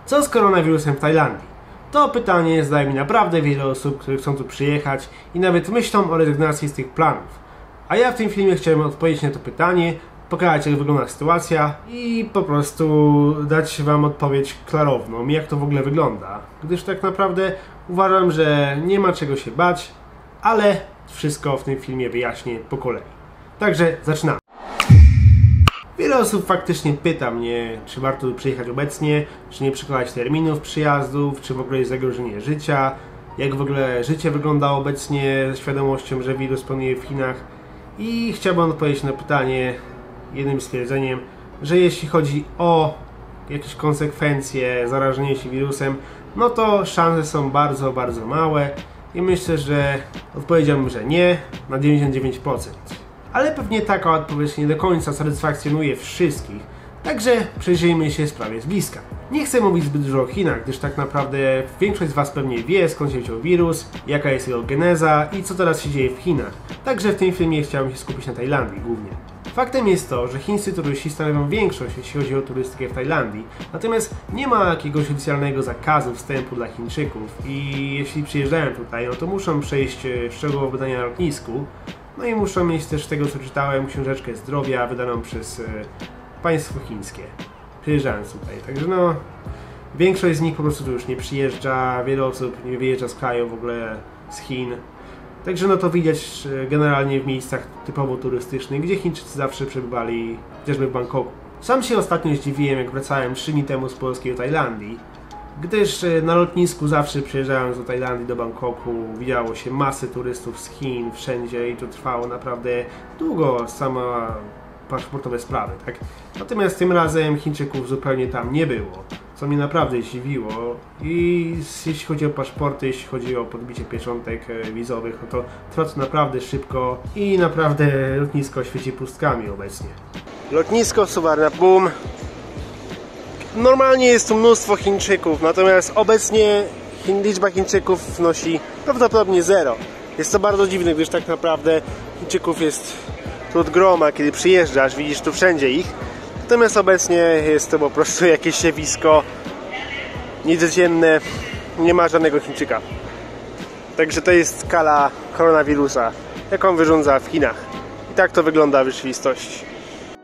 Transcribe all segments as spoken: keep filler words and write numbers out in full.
Co z koronawirusem w Tajlandii? To pytanie zadaje mi naprawdę wiele osób, które chcą tu przyjechać i nawet myślą o rezygnacji z tych planów. A ja w tym filmie chciałem odpowiedzieć na to pytanie, pokazać, jak wygląda sytuacja i po prostu dać wam odpowiedź klarowną, jak to w ogóle wygląda. Gdyż tak naprawdę uważam, że nie ma czego się bać, ale wszystko w tym filmie wyjaśnię po kolei. Także zaczynamy. Wiele osób faktycznie pyta mnie, czy warto tu przyjechać obecnie, czy nie przekładać terminów przyjazdów, czy w ogóle jest zagrożenie życia, jak w ogóle życie wygląda obecnie ze świadomością, że wirus panuje w Chinach. I chciałbym odpowiedzieć na pytanie jednym stwierdzeniem, że jeśli chodzi o jakieś konsekwencje zarażenia się wirusem, no to szanse są bardzo, bardzo małe i myślę, że odpowiedziałbym, że nie, na dziewięćdziesiąt dziewięć procent. Ale pewnie taka odpowiedź nie do końca satysfakcjonuje wszystkich, także przyjrzyjmy się sprawie z bliska. Nie chcę mówić zbyt dużo o Chinach, gdyż tak naprawdę większość z was pewnie wie, skąd się wziął wirus, jaka jest jego geneza i co teraz się dzieje w Chinach. Także w tym filmie chciałbym się skupić na Tajlandii głównie. Faktem jest to, że chińscy turyści stanowią większość, jeśli chodzi o turystykę w Tajlandii, natomiast nie ma jakiegoś oficjalnego zakazu wstępu dla Chińczyków i jeśli przyjeżdżają tutaj, no to muszą przejść szczegółowe badania na lotnisku, no i muszą mieć też, z tego co czytałem, książeczkę zdrowia wydaną przez e, państwo chińskie, przyjeżdżając tutaj. Także no, większość z nich po prostu tu już nie przyjeżdża, wiele osób nie wyjeżdża z kraju, w ogóle z Chin. Także no to widać generalnie w miejscach typowo turystycznych, gdzie Chińczycy zawsze przebywali, chociażby w Bangkoku. Sam się ostatnio zdziwiłem, jak wracałem trzy dni temu z Polski do Tajlandii, gdyż na lotnisku zawsze przyjeżdżając do Tajlandii, do Bangkoku, widziało się masę turystów z Chin wszędzie i to trwało naprawdę długo, sama paszportowe sprawy, tak? Natomiast tym razem Chińczyków zupełnie tam nie było, co mnie naprawdę zdziwiło i jeśli chodzi o paszporty, jeśli chodzi o podbicie pieczątek wizowych, no to trwa to naprawdę szybko i naprawdę lotnisko świeci pustkami obecnie. Lotnisko Suvarnabhumi. Normalnie jest tu mnóstwo Chińczyków, natomiast obecnie liczba Chińczyków wynosi prawdopodobnie zero. Jest to bardzo dziwne, gdyż tak naprawdę Chińczyków jest tu od groma, kiedy przyjeżdżasz, widzisz tu wszędzie ich. Natomiast obecnie jest to po prostu jakieś zjawisko niecodzienne, nie ma żadnego Chińczyka. Także to jest skala koronawirusa, jaką wyrządza w Chinach. I tak to wygląda w rzeczywistości.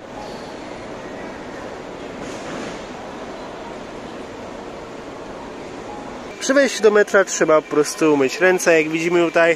Przy wejściu do metra trzeba po prostu umyć ręce, jak widzimy tutaj.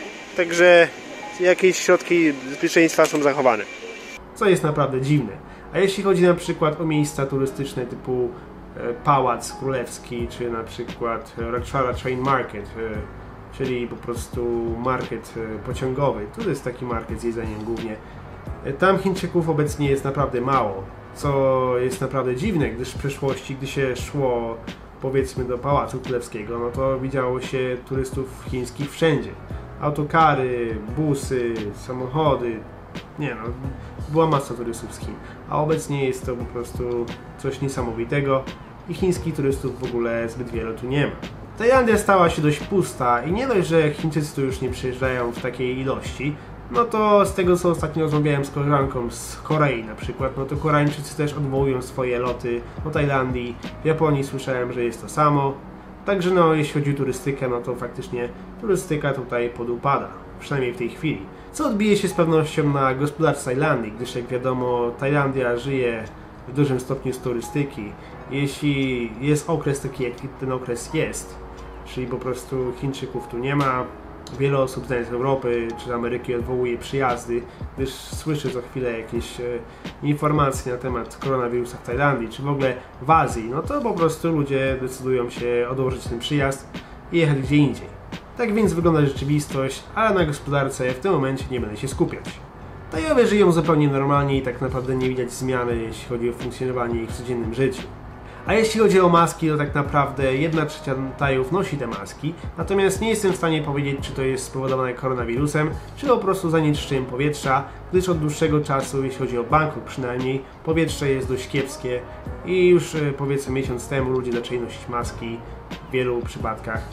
Także jakieś środki bezpieczeństwa są zachowane. Co jest naprawdę dziwne. A jeśli chodzi na przykład o miejsca turystyczne typu e, Pałac Królewski, czy na przykład Ratchara Train Market, e, czyli po prostu market e, pociągowy. Tu jest taki market z jedzeniem głównie. E, tam Chińczyków obecnie jest naprawdę mało, co jest naprawdę dziwne, gdyż w przeszłości, gdy się szło powiedzmy do Pałacu Królewskiego, no to widziało się turystów chińskich wszędzie. Autokary, busy, samochody, nie no, była masa turystów z Chin. A obecnie jest to po prostu coś niesamowitego i chińskich turystów w ogóle zbyt wiele tu nie ma. Tajlandia stała się dość pusta i nie dość, że Chińczycy tu już nie przyjeżdżają w takiej ilości, no to z tego co ostatnio rozmawiałem z koleżanką z Korei na przykład, no to Koreańczycy też odwołują swoje loty do Tajlandii. W Japonii słyszałem, że jest to samo. Także no, jeśli chodzi o turystykę, no to faktycznie turystyka tutaj podupada, przynajmniej w tej chwili. Co odbije się z pewnością na gospodarce Tajlandii, gdyż jak wiadomo Tajlandia żyje w dużym stopniu z turystyki. Jeśli jest okres taki, jaki ten okres jest, czyli po prostu Chińczyków tu nie ma, wiele osób z Europy czy z Ameryki odwołuje przyjazdy, gdyż słyszy co chwilę jakieś e, informacje na temat koronawirusa w Tajlandii, czy w ogóle w Azji, no to po prostu ludzie decydują się odłożyć ten przyjazd i jechać gdzie indziej. Tak więc wygląda rzeczywistość, ale na gospodarce w tym momencie nie będę się skupiać. Tajowie żyją zupełnie normalnie i tak naprawdę nie widać zmiany, jeśli chodzi o funkcjonowanie ich w codziennym życiu. A jeśli chodzi o maski, to tak naprawdę jedna trzecia Tajów nosi te maski, natomiast nie jestem w stanie powiedzieć, czy to jest spowodowane koronawirusem, czy po prostu zanieczyszczeniem powietrza, gdyż od dłuższego czasu, jeśli chodzi o Bangkok przynajmniej, powietrze jest dość kiepskie i już powiedzmy miesiąc temu ludzie zaczęli nosić maski w wielu przypadkach.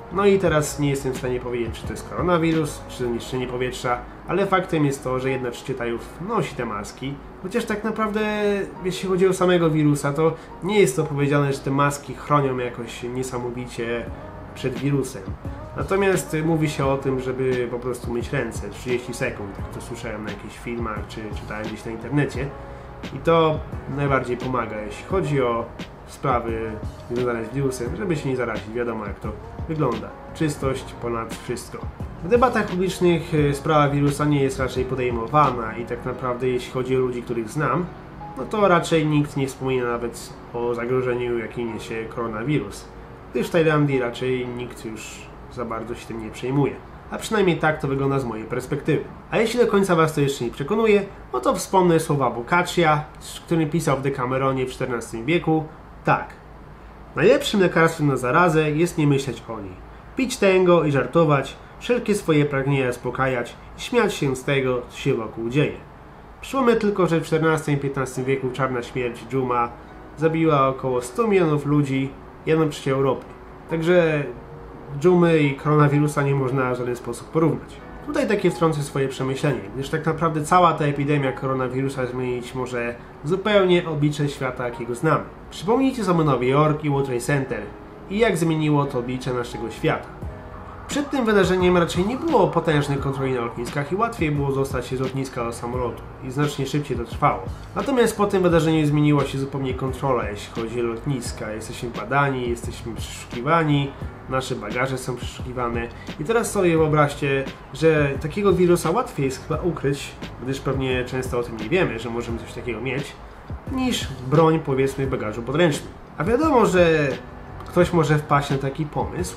No i teraz nie jestem w stanie powiedzieć, czy to jest koronawirus, czy zanieczyszczenie powietrza, ale faktem jest to, że jedna trzecia Tajów nosi te maski, chociaż tak naprawdę jeśli chodzi o samego wirusa, to nie jest to powiedziane, że te maski chronią jakoś niesamowicie przed wirusem. Natomiast mówi się o tym, żeby po prostu myć ręce trzydzieści sekund, jak to słyszałem na jakichś filmach, czy czytałem gdzieś na internecie. I to najbardziej pomaga, jeśli chodzi o sprawy związane z wirusem, żeby się nie zarazić. Wiadomo, jak to wygląda. Czystość ponad wszystko. W debatach publicznych sprawa wirusa nie jest raczej podejmowana i tak naprawdę jeśli chodzi o ludzi, których znam, no to raczej nikt nie wspomina nawet o zagrożeniu, jakim niesie koronawirus. Gdyż w Tajlandii raczej nikt już za bardzo się tym nie przejmuje. A przynajmniej tak to wygląda z mojej perspektywy. A jeśli do końca Was to jeszcze nie przekonuje, no to wspomnę słowa Boccaccia, który pisał w Decameronie w czternastym wieku. Tak. Najlepszym lekarstwem na zarazę jest nie myśleć o niej. Pić tęgo i żartować, wszelkie swoje pragnienia zaspokajać i śmiać się z tego, co się wokół dzieje. Przypomnę tylko, że w czternastym i piętnastym wieku czarna śmierć dżuma zabiła około stu milionów ludzi, jedną trzecią Europy. Także dżumy i koronawirusa nie można w żaden sposób porównać. Tutaj takie wtrącę swoje przemyślenie, gdyż tak naprawdę cała ta epidemia koronawirusa zmienić może zupełnie oblicze świata, jakiego znamy. Przypomnijcie sobie Nowy Jork i World Trade Center i jak zmieniło to oblicze naszego świata. Przed tym wydarzeniem raczej nie było potężnych kontroli na lotniskach i łatwiej było dostać się z lotniska do samolotu i znacznie szybciej to trwało. Natomiast po tym wydarzeniu zmieniła się zupełnie kontrola, jeśli chodzi o lotniska. Jesteśmy badani, jesteśmy przeszukiwani, nasze bagaże są przeszukiwane i teraz sobie wyobraźcie, że takiego wirusa łatwiej jest chyba ukryć, gdyż pewnie często o tym nie wiemy, że możemy coś takiego mieć, niż broń, powiedzmy, w bagażu podręcznym. A wiadomo, że ktoś może wpaść na taki pomysł,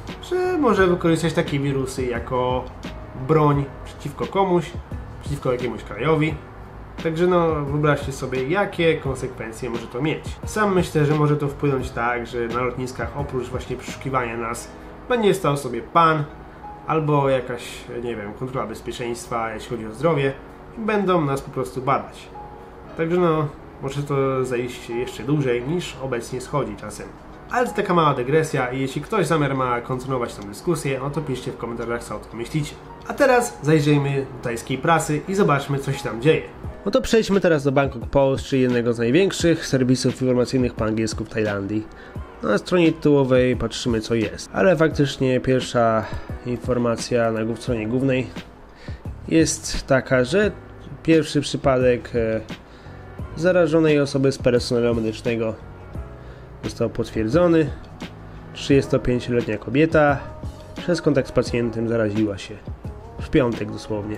że może wykorzystać takie wirusy jako broń przeciwko komuś, przeciwko jakiemuś krajowi. Także no, wyobraźcie sobie, jakie konsekwencje może to mieć. Sam myślę, że może to wpłynąć tak, że na lotniskach oprócz właśnie przeszukiwania nas będzie stał sobie pan albo jakaś, nie wiem, kontrola bezpieczeństwa, jeśli chodzi o zdrowie i będą nas po prostu badać. Także no, może to zajść jeszcze dłużej niż obecnie schodzi czasem. Ale to taka mała dygresja i jeśli ktoś zamiar ma kontynuować tę dyskusję, no to piszcie w komentarzach, co o tym myślicie. A teraz zajrzyjmy do tajskiej prasy i zobaczmy, co się tam dzieje. No to przejdźmy teraz do Bangkok Post, czyli jednego z największych serwisów informacyjnych po angielsku w Tajlandii. Na stronie tytułowej patrzymy, co jest. Ale faktycznie pierwsza informacja na stronie głównej jest taka, że pierwszy przypadek e, zarażonej osoby z personelu medycznego został potwierdzony. trzydziestopięcioletnia kobieta przez kontakt z pacjentem zaraziła się w piątek dosłownie.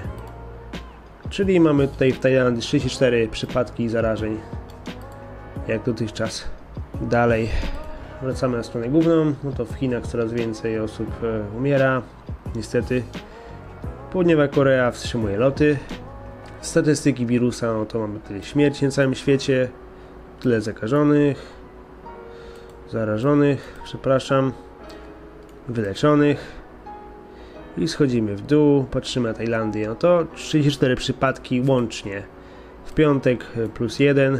Czyli mamy tutaj w Tajlandii trzydzieści cztery przypadki zarażeń jak dotychczas. Dalej wracamy na stronę główną. No to w Chinach coraz więcej osób e, umiera. Niestety Południowa Korea wstrzymuje loty. Statystyki wirusa, no to mamy tyle śmierci na całym świecie, tyle zakażonych, zarażonych, przepraszam, wyleczonych i schodzimy w dół, patrzymy na Tajlandię, no to trzydzieści cztery przypadki łącznie, w piątek plus jeden,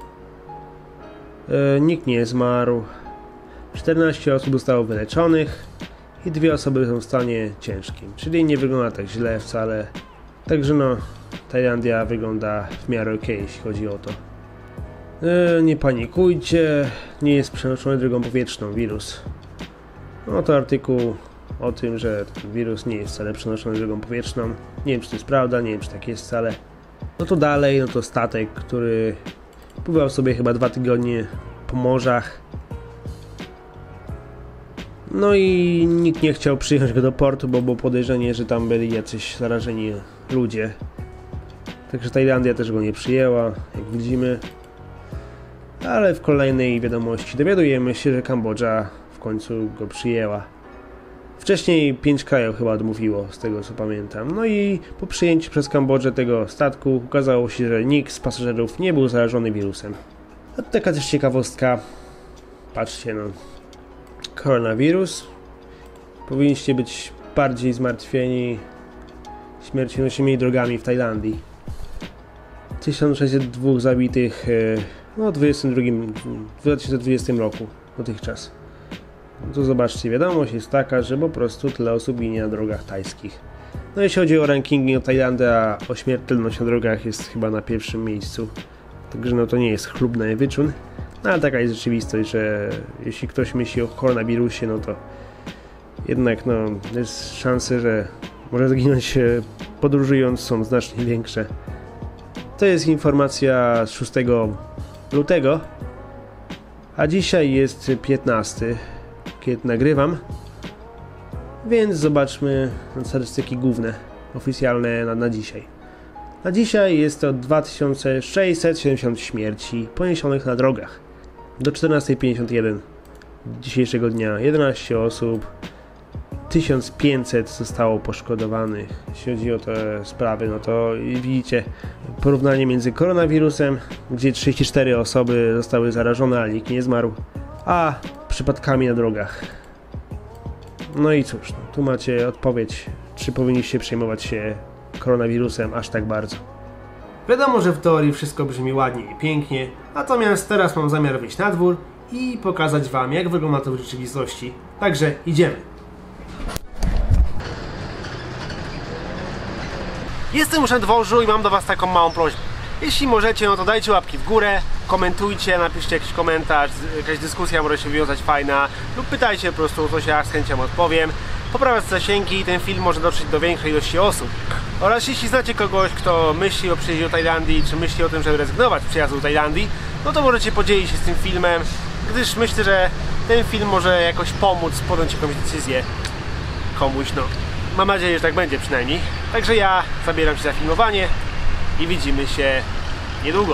e, nikt nie zmarł, czternaście osób zostało wyleczonych i dwie osoby są w stanie ciężkim, czyli nie wygląda tak źle wcale, także no Tajlandia wygląda w miarę ok, jeśli chodzi o to. E, nie panikujcie, nie jest przenoszony drogą powietrzną wirus. No to artykuł o tym, że ten wirus nie jest wcale przenoszony drogą powietrzną. Nie wiem, czy to jest prawda, nie wiem, czy tak jest wcale. No to dalej, no to statek, który pływał sobie chyba dwa tygodnie po morzach. No i nikt nie chciał przyjechać go do portu, bo było podejrzenie, że tam byli jacyś zarażeni ludzie. Także Tajlandia też go nie przyjęła, jak widzimy. Ale w kolejnej wiadomości dowiadujemy się, że Kambodża w końcu go przyjęła. Wcześniej pięć krajów chyba odmówiło, z tego co pamiętam. No i po przyjęciu przez Kambodżę tego statku okazało się, że nikt z pasażerów nie był zarażony wirusem. A to taka też ciekawostka. Patrzcie, no. Koronawirus. Powinniście być bardziej zmartwieni śmiercionośnymi drogami w Tajlandii. tysiąc sześćset dwa zabitych no, w dwa tysiące dwudziestym roku dotychczas. To zobaczcie, wiadomość jest taka, że po prostu tyle osób ginie na drogach tajskich. No jeśli chodzi o rankingi o Tajlandę, a o śmiertelność na drogach jest chyba na pierwszym miejscu. Także no to nie jest chlubny wyczyn, no ale taka jest rzeczywistość, że jeśli ktoś myśli o koronawirusie, no to jednak no jest szanse, że może zginąć podróżując, są znacznie większe. To jest informacja z szóstego lutego, a dzisiaj jest piętnasty, kiedy nagrywam, więc zobaczmy statystyki główne, oficjalne na, na dzisiaj. Na dzisiaj jest to dwa tysiące sześćset siedemdziesiąt śmierci poniesionych na drogach. Do czternastej pięćdziesiąt jeden dzisiejszego dnia jedenaście osób, tysiąc pięćset zostało poszkodowanych. Jeśli chodzi o te sprawy, no to widzicie porównanie między koronawirusem, gdzie trzydzieści cztery osoby zostały zarażone, ale nikt nie zmarł, a przypadkami na drogach. No i cóż, no, tu macie odpowiedź, czy powinniście przejmować się koronawirusem aż tak bardzo. Wiadomo, że w teorii wszystko brzmi ładnie i pięknie, natomiast teraz mam zamiar wyjść na dwór i pokazać wam, jak wygląda to w rzeczywistości. Także idziemy. Jestem już na dworzu i mam do was taką małą prośbę. Jeśli możecie, no to dajcie łapki w górę, komentujcie, napiszcie jakiś komentarz, jakaś dyskusja może się wiązać fajna, lub pytajcie po prostu o coś, ja z chęcią odpowiem. Poprawiać zasięgi i ten film może dotrzeć do większej ilości osób. Oraz jeśli znacie kogoś, kto myśli o przyjeździe do Tajlandii, czy myśli o tym, żeby rezygnować z przyjazdu do Tajlandii, no to możecie podzielić się z tym filmem, gdyż myślę, że ten film może jakoś pomóc podjąć jakąś decyzję komuś, no. Mam nadzieję, że tak będzie przynajmniej. Także ja zabieram się za filmowanie i widzimy się niedługo.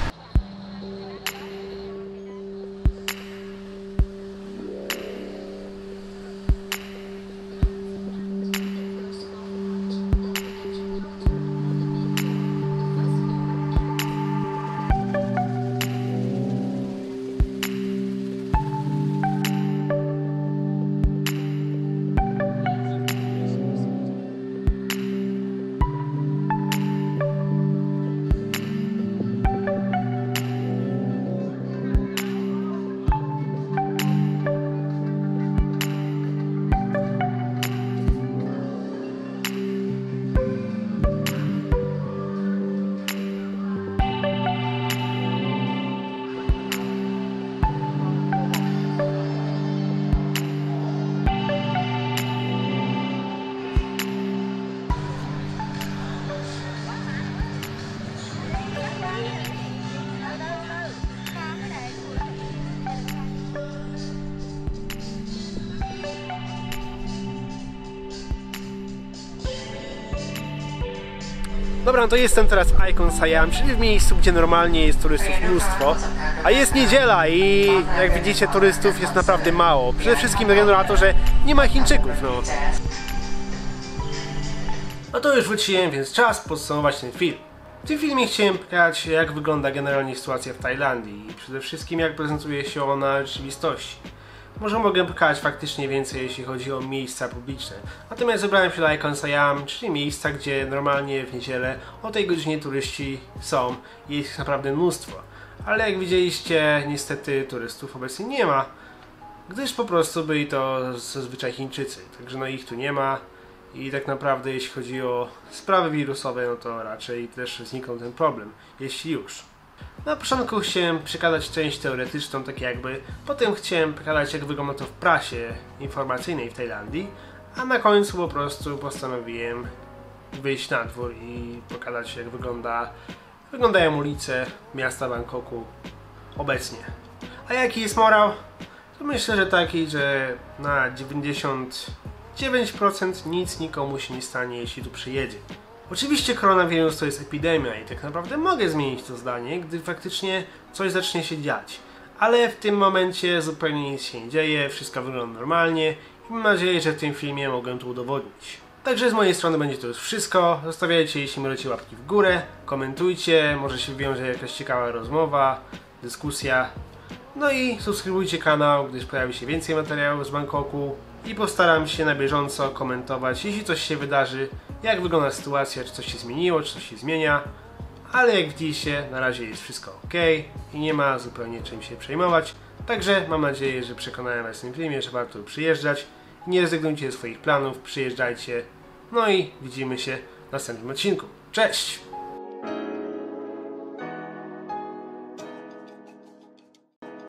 Dobra, no to jestem teraz w Icon Siam, czyli w miejscu, gdzie normalnie jest turystów mnóstwo, a jest niedziela i jak widzicie turystów jest naprawdę mało. Przede wszystkim ze względu na to, że nie ma Chińczyków, no. No to już wróciłem, więc czas podsumować ten film. W tym filmie chciałem pokazać, jak wygląda generalnie sytuacja w Tajlandii i przede wszystkim jak prezentuje się ona w rzeczywistości. Może mogę pokazać faktycznie więcej, jeśli chodzi o miejsca publiczne. Natomiast wybrałem się do Icon Siam, czyli miejsca, gdzie normalnie w niedzielę o tej godzinie turyści są i jest ich naprawdę mnóstwo. Ale jak widzieliście, niestety turystów obecnie nie ma, gdyż po prostu byli to zazwyczaj Chińczycy. Także no ich tu nie ma i tak naprawdę jeśli chodzi o sprawy wirusowe, no to raczej też zniknął ten problem, jeśli już. Na początku chciałem przekazać część teoretyczną, tak jakby, potem chciałem pokazać, jak wygląda to w prasie informacyjnej w Tajlandii, a na końcu po prostu postanowiłem wyjść na dwór i pokazać, jak wygląda, wyglądają ulice miasta Bangkoku obecnie. A jaki jest morał? To myślę, że taki, że na dziewięćdziesiąt dziewięć procent nic nikomu się nie stanie, jeśli tu przyjedzie. Oczywiście koronawirus to jest epidemia i tak naprawdę mogę zmienić to zdanie, gdy faktycznie coś zacznie się dziać. Ale w tym momencie zupełnie nic się nie dzieje, wszystko wygląda normalnie i mam nadzieję, że w tym filmie mogę to udowodnić. Także z mojej strony będzie to już wszystko. Zostawiajcie, jeśli możecie, łapki w górę, komentujcie, może się wiąże jakaś ciekawa rozmowa, dyskusja. No i subskrybujcie kanał, gdyż pojawi się więcej materiałów z Bangkoku i postaram się na bieżąco komentować, jeśli coś się wydarzy, jak wygląda sytuacja, czy coś się zmieniło, czy coś się zmienia. Ale jak widzicie, na razie jest wszystko ok i nie ma zupełnie czym się przejmować. Także mam nadzieję, że przekonałem Was w tym filmie, że warto przyjeżdżać. Nie rezygnujcie ze swoich planów, przyjeżdżajcie. No i widzimy się w następnym odcinku. Cześć!